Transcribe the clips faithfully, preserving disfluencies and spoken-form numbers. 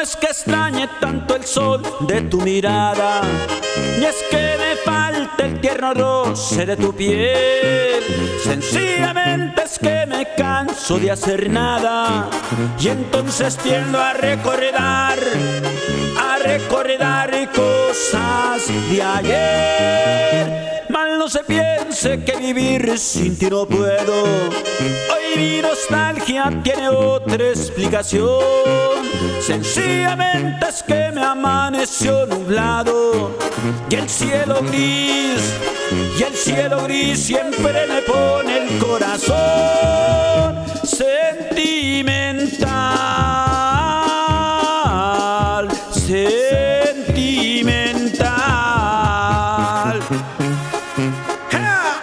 es que extrañe tanto el sol de tu mirada, ni es que me falte el tierno roce de tu piel. Sencillamente es que me canso de hacer nada, y entonces tiendo a recordar, a recordar cosas de ayer. Mal no se piense que vivir sin ti no puedo. Hoy mi nostalgia tiene otra explicación. Sencillamente es que me amaneció nublado, y el cielo gris, y el cielo gris siempre me pone el corazón sentimental, sentimental. ¡Ja!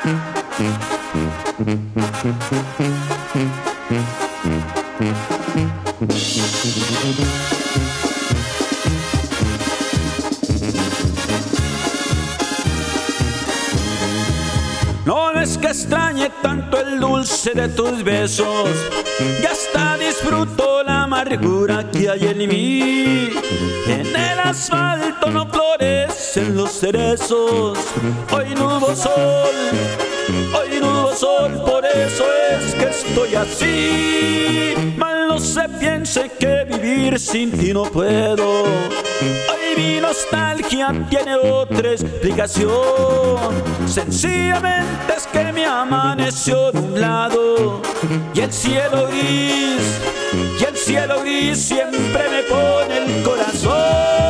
No es que extrañe tanto el dulce de tus besos, y hasta disfruto la amargura que hay en mí. En el asfalto no florecen los cerezos, hoy no hubo sol, hoy no hubo sol, por eso es que estoy así. Mal no se piense que vivir sin ti no puedo. Hoy mi nostalgia tiene otra explicación. Sencillamente es que me amaneció nublado, y el cielo gris, y el cielo gris siempre me pone el corazón